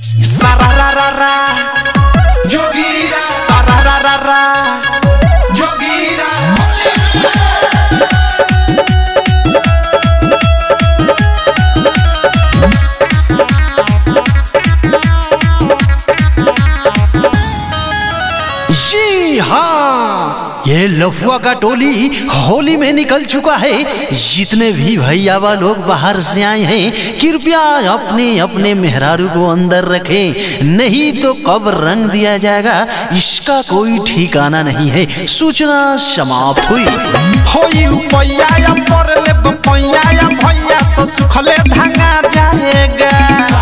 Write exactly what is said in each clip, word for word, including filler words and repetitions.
Sararara, Jogira, sararara, Jogira. जी हाँ, ये लफुआ का टोली होली में निकल चुका है। जितने भी भैया लोग बाहर से आए हैं कृपया अपने अपने मेहरारू को अंदर रखें, नहीं तो कब रंग दिया जाएगा इसका कोई ठिकाना नहीं है। सूचना समाप्त हुई। होई उपैया या परले बपैया या भैया से सुखले भांगा जाएगा।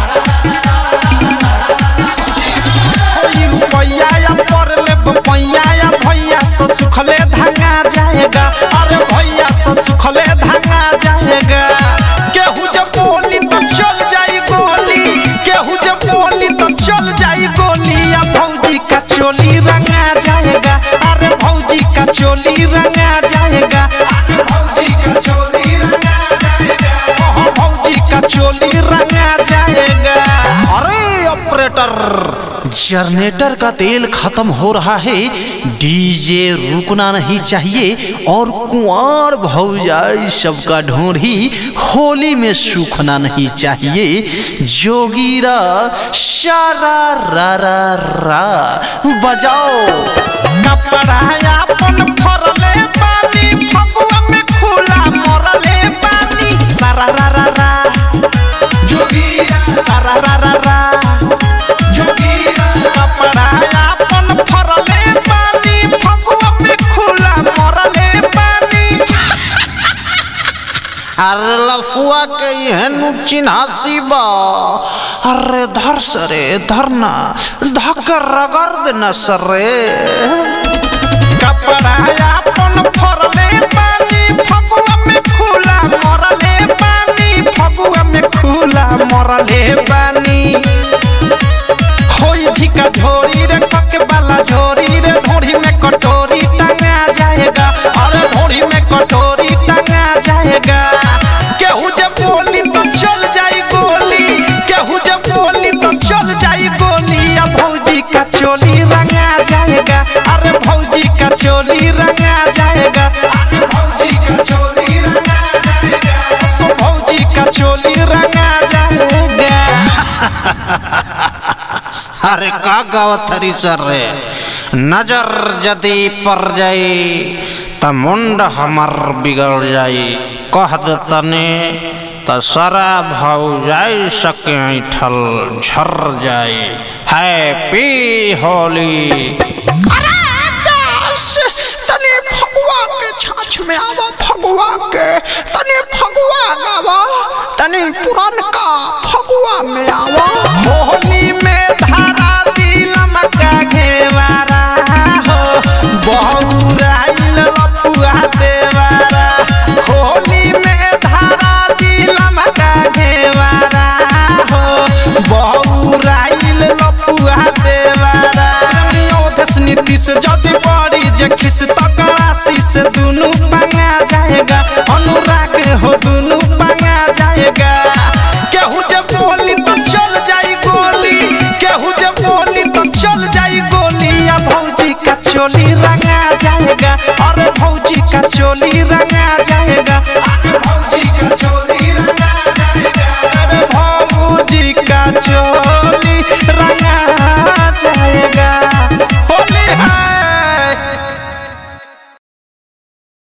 होई उपैया या परले बपैया या भैया से सुखले भांगा जाएगा। अरे भैया से सुखले भांगा जाएगा। केहू जब बोली तो चल जाई गोली, केहू जब बोली तो चल जाई गोली। या भौजी का चोली रंगा जाएगा। अरे भौजी का चोली रंगा जाएगा। अरे भौजी का चोली रंगा जाएगा। ओह भौजी का चोली रंगा जाएगा। अरे ऑपरेटर, जनरेटर का तेल खत्म हो रहा है, डीजे रुकना नहीं चाहिए और कुंवार भौजाई सबका ढूंढी होली में सूखना नहीं चाहिए। जोगीरा शारा रा रा रा बजाओ। कपड़ा अपन फरले पानी फगुआ में खुला मरले पानी। सारा रा रा रा जोगीरा, सारा रा रा रा जोगीरा। कपड़ा अपन फरले पानी फगुआ में खुला मरले पानी। अरे लफुआ के यह चिन्हासी बा। अरे धर सरे धरना धक रगड़ देना सरे। कपड़ा अपन फरले पानी फगुआ में खुला मरले पानी। फगुआ में खुला मरले पानी। होई झिका झोरी रे पक वाला झोरी रे। ढोरी में कटोरी टंगा जाएगा। अरे ढोरी में कटोरी टंगा जाएगा। केहू जब बोली तो चल जाई गोली, केहू जब बोली तो चल जाई गोली। या भौजी का चोली रंगा जाएगा। अरे भौजी का चोली रंगा जाएगा। अरे भौजी का चोली रंगा जाएगा। सो भौजी का चोली रंगा जाएगा। अरे का गावत हरी सर रे, नजर जदी पर जाई त मुंड हमर बिगड़ जाई। कह तने त सारा भौजाई सके ठल झर जाई। हैप्पी होली। तने फगुआ के छाछ में आवा, फगुआ के तने फगुआ गावा, तने पुरनका फगुआ में आवा। होली में धारा दिलम का घेवारा हो, बहुराइल लपुआ देवारा। होली में धारा दिलम का घेवारा हो, बहुराइल लपुआ देवारा। नीतीश जदि बड़ी जे खिस तकरासी से दुनू पंगा जाएगा। अनुराग हो दुनू पंगा जाएगा। केहू जब बोली तो चल जाई गोली, केहू जब बोली तो चल जाई गोली। या भौजी का चोली रंगा जाएगा। अरे भौजी का चोली रंगा जाएगा। अरे भौजी का चोली रंगा जाएगा। अरे भौजी का चोली